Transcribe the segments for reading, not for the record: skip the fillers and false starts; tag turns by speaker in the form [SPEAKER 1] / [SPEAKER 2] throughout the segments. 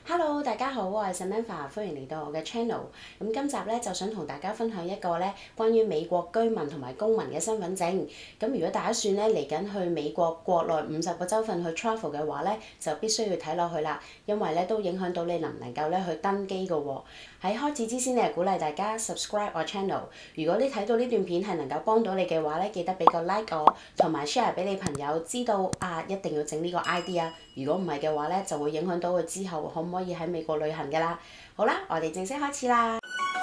[SPEAKER 1] Hello，大家好，我係 Samantha，歡迎嚟到我嘅 channel。咁今集咧就想同大家分享一個咧關於美國居民同埋公民嘅身份證。咁如果打算咧嚟緊去美國國內50個州份去 travel 嘅話咧，就必須要睇落去啦，因為咧都影響到你能唔能夠咧去登機㗎喎。喺開始之前咧，鼓勵大家 subscribe 我 channel。如果你睇到呢段片係能夠幫到你嘅話咧，記得俾個 like 我，同埋 share 俾你朋友知道啊，一定要整呢個 ID 啊。如果唔係嘅話咧，就會影響到佢之後可唔可以喺美國旅行㗎啦。好啦，我哋正式開始啦。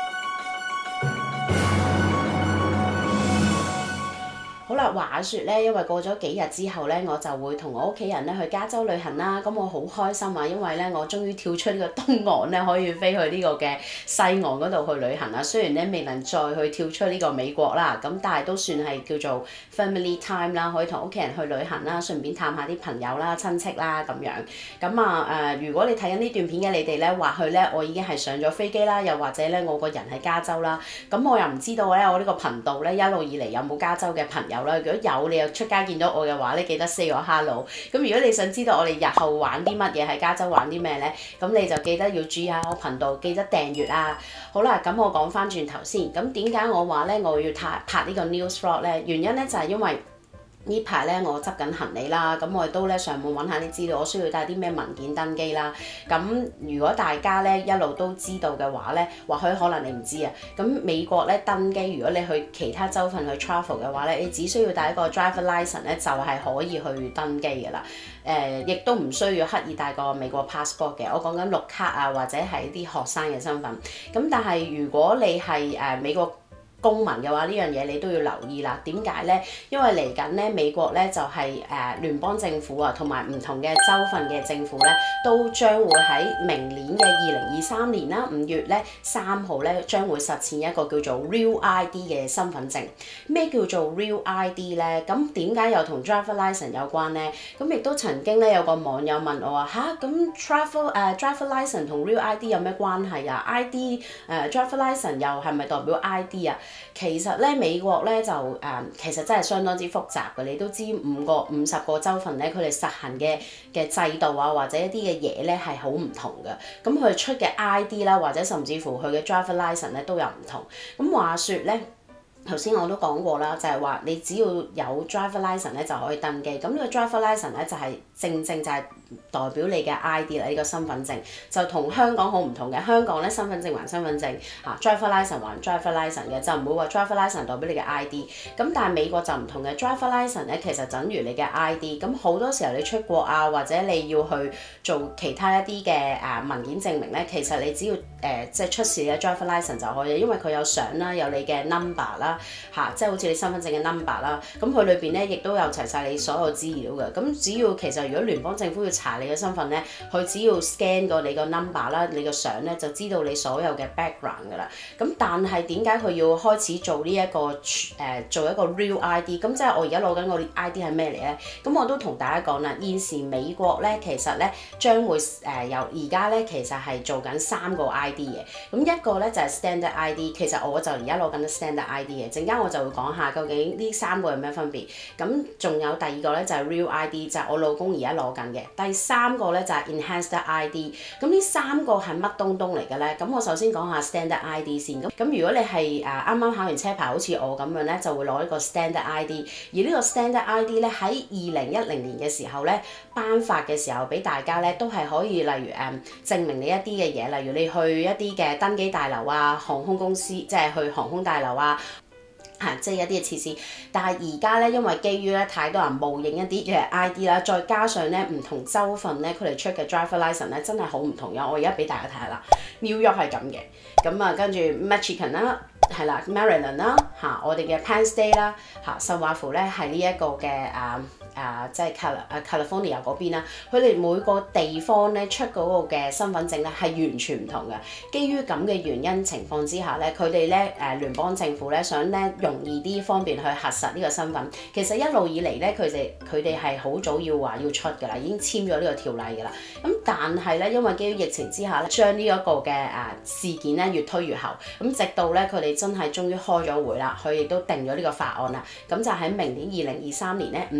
[SPEAKER 1] 好啦，話説咧，因為過咗幾日之後咧，我就會同我屋企人咧去加州旅行啦。咁我好開心啊，因為咧我終於跳出呢個東岸咧，可以飛去呢個嘅西岸嗰度去旅行啦。雖然咧未能再去跳出呢個美國啦，咁但係都算係叫做 family time 啦，可以同屋企人去旅行啦，順便探下啲朋友啦、親戚啦咁樣。咁如果你睇緊呢段片嘅你哋咧，或許咧我已經係上咗飛機啦，又或者咧我個人喺加州啦。咁我又唔知道咧，我呢個頻道咧一路以嚟有冇加州嘅朋友。如果有你又出街見到我嘅話咧，記得 say 我 hello。咁如果你想知道我哋日後玩啲乜嘢喺加州玩啲咩咧，咁你就記得要注意下我頻道，記得訂閱啊。好啦，咁我講翻轉頭先，咁點解我話咧我要拍呢個 news vlog 咧？原因咧就係因為呢排咧我執緊行李啦，咁我亦都咧上網揾下啲資料，我需要帶啲咩文件登機啦。咁如果大家咧一路都知道嘅話咧，或許可能你唔知啊。咁美國咧登機，如果你去其他州份去 travel 嘅話咧，你只需要帶一個 driver license 咧，就係可以去登機㗎啦。亦都唔需要刻意帶個美國 passport 嘅。我講緊綠卡啊，或者係啲學生嘅身份。咁但係如果你係美國公民嘅話，呢樣嘢你都要留意啦。點解咧？因為嚟緊咧美國咧就係聯邦政府啊，同埋唔同嘅州份嘅政府咧，都將會喺明年嘅2023年啦5月咧3號咧，將會實踐一個叫做 Real ID 嘅身份證。咩叫做 Real ID 咧？咁點解又同 driver license 有關咧？咁亦都曾經咧有個網友問我話吓，咁driver license 同 Real ID 有咩關係啊？ID driver license 又係咪代表 ID 啊？其實咧美國咧就其實真係相當之複雜嘅。你都知50個州份咧，佢哋實行嘅制度啊，或者一啲嘅嘢咧係好唔同嘅。咁佢出嘅 ID 啦，或者甚至乎佢嘅 driver license 咧都有唔同。咁話說咧，頭先我都講過啦，就係話你只要有 driver license 咧就可以登機。咁呢個 driver license 咧就係正就係代表你嘅 ID 啦，呢個身份證就同香港好唔同嘅。香港咧身份證還身份證driver license 還 driver license 嘅，就唔會話 driver license 代表你嘅 ID。咁但係美國就唔同嘅 driver license 咧，其實等於你嘅 ID。咁好多時候你出國啊，或者你要去做其他一啲嘅文件證明咧，其實你只要即係出示你嘅 driver license 就可以，因為佢有相啦，有你嘅 number 啦，即係好似你身份證嘅 number 啦。咁佢裏邊咧亦都有齊晒你所有資料嘅。咁只要其實如果聯邦政府要查你嘅身份咧，佢只要 scan 過你個 number 啦，你個相咧就知道你所有嘅 background 㗎啦。咁但係點解佢要開始做呢一個做一個 real ID？ 咁即係我而家攞緊個 ID 係咩嚟咧？咁我都同大家講啦，現時美國咧其實咧將會由而家咧其實係做緊3個 ID 嘅。咁一個咧就係 standard ID， 其實我就而家攞緊 standard ID 嘅。陣間我就會講下究竟呢3個有咩分別。咁仲有第二個咧就係 real ID， 就係我老公而家攞緊嘅。第3個咧就係 enhanced ID。咁呢3個係乜東東嚟嘅咧？咁我首先講下 standard ID 先。咁如果你係啱啱考完車牌，好似我咁樣咧，就會攞一個 standard ID。而呢個 standard ID 咧喺2010年嘅時候咧頒發嘅時候，俾大家咧都係可以，例如證明你一啲嘅嘢，例如你去一啲嘅登機大樓啊、航空公司，即係去航空大樓啊。即係一啲嘅設施，但係而家咧，因為基於咧太多人冒認一啲嘅 ID 啦，再加上咧唔同州份咧佢哋出嘅 driver license 咧真係好唔同嘅。我而家俾大家睇下啦 ，New York 係咁嘅，咁跟住 Michigan 啦，係啦 ，Maryland 啦，我哋嘅 Penn State 啦，甚或乎咧係呢一個嘅即係 California 嗰邊啦，佢哋每個地方咧出嗰個嘅身份證咧係完全唔同嘅。基於咁嘅原因情況之下咧，佢哋咧聯邦政府咧想咧容易啲方便去核實呢個身份。其實一路以嚟咧，佢哋係好早要話要出㗎啦，已經簽咗呢個條例㗎啦。咁但係咧，因為基於疫情之下咧，將呢一個嘅事件咧越推越後，咁直到咧佢哋真係終於開咗會啦，佢亦都定咗呢個法案啦。咁就喺明年2023年咧5月3號。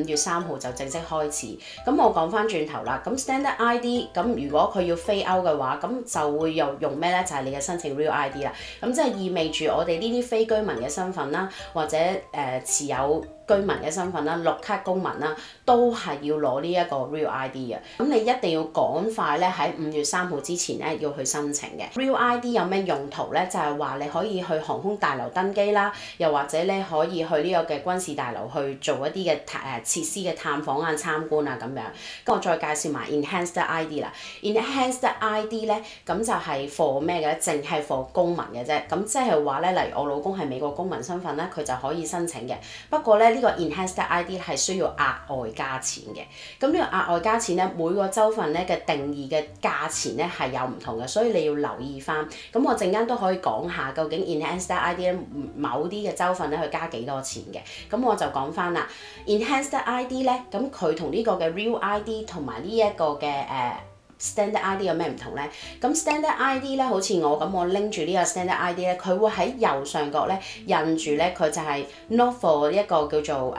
[SPEAKER 1] 號就正式開始。咁我講翻轉頭啦，咁 Standard ID 咁如果佢要飛歐嘅話，咁就會用咩咧？就係你嘅申請 Real ID 啦。咁即係意味住我哋呢啲非居民嘅身份啦，或者持有居民嘅身份啦、綠卡公民啦，都係要攞呢一個 Real ID 嘅。咁你一定要趕快咧喺5月3號之前咧要去申請嘅。Real ID 有咩用途咧？就係話你可以去航空大樓登機啦，又或者咧可以去呢個嘅軍事大樓去做一啲嘅設施嘅探訪啊、參觀啊咁樣。咁我再介紹埋 Enhanced ID 啦。Enhanced ID 咧咁就係 for 咩嘅咧？淨係 for 公民嘅啫。咁即係話咧，例如我老公係美國公民身份咧，佢就可以申請嘅。不過咧呢個 Enhanced ID 係需要額外加錢嘅。咁呢個額外加錢咧，每個州份咧嘅定義嘅價錢咧係有唔同嘅，所以你要留意翻。咁我陣間都可以講下究竟 Enhanced ID 咧某啲嘅州份咧去加幾多錢嘅。咁我就講翻啦 ，Enhanced ID 咧，咁佢同呢個嘅 Real ID 同埋呢一個嘅Standard ID 有咩唔同咧？咁 Standard ID 咧，好似我咁，我拎住呢個 Standard ID 咧，佢會喺右上角咧印住咧，佢就係 not for 一個叫做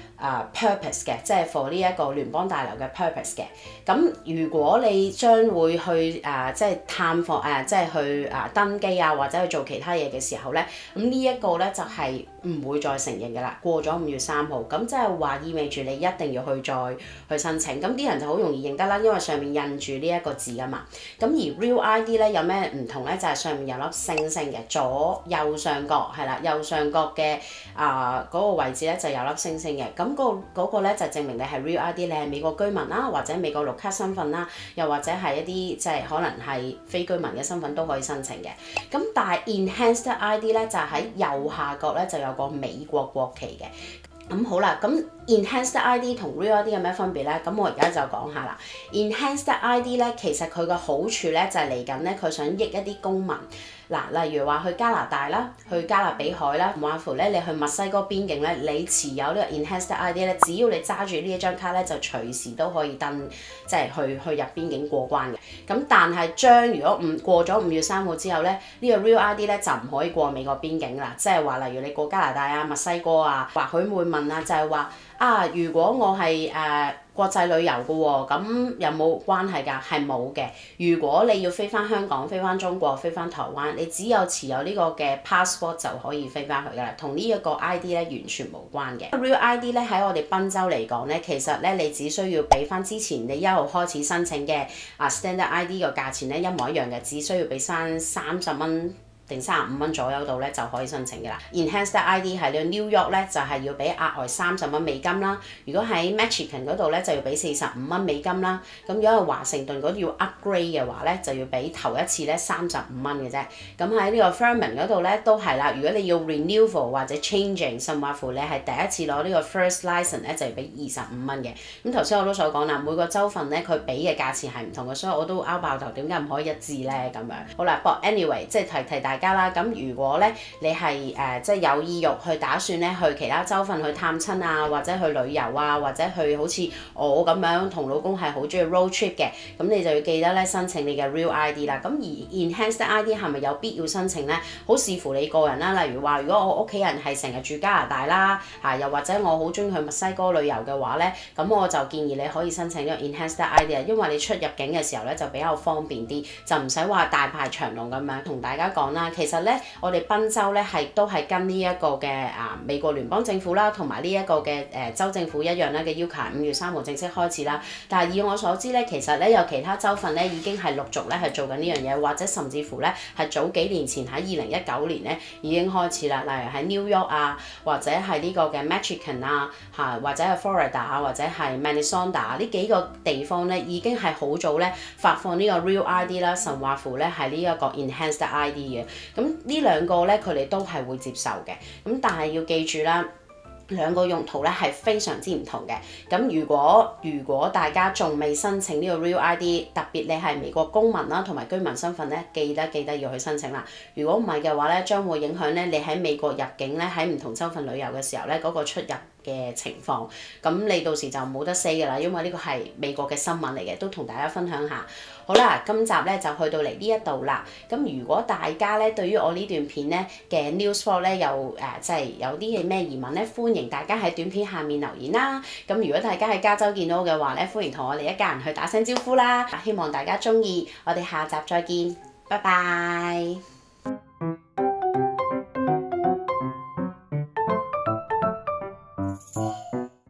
[SPEAKER 1] purpose 嘅，即係 for 呢一個聯邦大樓嘅 purpose 嘅。咁如果你將會去即係探訪即係去登機啊，或者去做其他嘢嘅時候咧，咁呢一個咧就係唔會再承認嘅啦。過咗5月3號，咁即係話意味住你一定要去申請。咁啲人就好容易認得啦，因為上面印住呢一個字啊嘛。咁而 Real ID 咧有咩唔同咧？就係上面有粒星星嘅，右上角係啦，右上角嘅嗰個位置咧就有粒星星嘅。咁嗰個咧就證明你係 Real ID， 你係美國居民啦，或者美國綠卡身份啦，又或者係一啲即係可能係非居民嘅身份都可以申請嘅。咁但係 Enhanced ID 咧就喺右下角咧就有個美國國旗嘅。咁好啦，咁 Enhanced ID 同 Real ID 有咩分別咧？咁我而家就講下啦。Enhanced ID 咧，其實佢個好處咧就係嚟緊咧，佢想益一啲公民。嗱，例如話去加拿大啦，去加勒比海啦，甚或乎咧你去墨西哥邊境咧，你持有呢個 Enhanced ID 咧，只要你揸住呢一張卡咧，就隨時都可以即係去入邊境過關嘅。咁但係如果過咗5月3號之後咧，呢個 Real ID 咧就唔可以過美國邊境啦。即係話例如你過加拿大啊、墨西哥啊，或許會問啊，就係話如果我係國際旅遊嘅喎，咁有冇關係㗎？係冇嘅。如果你要飛翻香港、飛翻中國、飛翻台灣，你只有持有呢個嘅 passport 就可以飛翻去㗎啦，同呢一個 ID 咧完全無關嘅。Real ID 咧喺我哋賓州嚟講咧，其實咧你只需要俾翻之前你1號開始申請嘅Standard ID 嘅價錢咧一模一樣嘅，只需要俾翻30蚊。定35蚊左右度咧就可以申請嘅啦。Enhanced ID 喺呢個 New York 咧就係要俾額外30蚊美金啦。如果喺 Michigan 嗰度咧就要俾45蚊美金啦。咁如果係華盛頓嗰度要 upgrade 嘅話咧，就要俾頭一次咧35蚊嘅啫。咁喺呢個 Vermont 嗰度咧都係啦。如果你要 renewal 或者 changing， 甚或乎你係第一次攞呢個 first license 咧，就要俾25蚊嘅。咁頭先我都所講啦，每個州份咧佢俾嘅價錢係唔同嘅，所以我都拗爆頭點解唔可以一致咧咁樣。好啦，不過 anyway 即係提大家啦。咁如果咧你係即係有意欲去打算咧去其他州份去探親啊，或者去旅遊啊，或者去好似我咁樣同老公係好中意 road trip 嘅，咁你就要記得咧申請你嘅 Real ID 啦。咁而 Enhanced ID 係咪有必要申請咧？好視乎你個人啦。例如話，如果我屋企人係成日住加拿大啦，又或者我好中意去墨西哥旅遊嘅話咧，咁我就建議你可以申請呢個 Enhanced ID 啊，因為你出入境嘅時候咧就比較方便啲，就唔使話大排長龍咁樣。同大家講啦，其實咧我哋賓州咧都係跟呢一個嘅美國聯邦政府啦，同埋呢一個嘅州政府一樣咧嘅要求，5月3號正式開始啦。但係以我所知咧，其實咧有其他州份咧已經係陸續咧係做緊呢樣嘢，或者甚至乎咧係早幾年前喺2019年咧已經開始啦。例如喺 New York 啊，或者係呢個嘅 Michigan 啊，或者係 Florida 啊，或者係 Minnesota 呢幾個地方咧已經係好早咧發放呢個 Real ID 啦，甚或乎咧係呢一個 Enhanced ID 嘅。咁呢兩個咧佢哋都係會接受嘅。咁但係要記住啦，兩個用途咧係非常之唔同嘅。咁如果大家仲未申請呢個 Real ID， 特別你係美國公民啦同埋居民身份咧，記得要去申請啦。如果唔係嘅話咧，將會影響咧你喺美國入境咧喺唔同州份旅遊嘅時候咧嗰個出入嘅情況，咁你到時就冇得 say 㗎啦，因為呢個係美國嘅新聞嚟嘅，都同大家分享下。好啦，今集咧就去到嚟呢一度啦。咁如果大家咧對於我呢段片咧嘅 news vlog 咧有即係有啲嘅咩疑問咧，歡迎大家喺短片下面留言啦。咁如果大家喺加州見到嘅話咧，歡迎同我哋一家人去打聲招呼啦。希望大家鍾意，我哋下集再見，拜拜。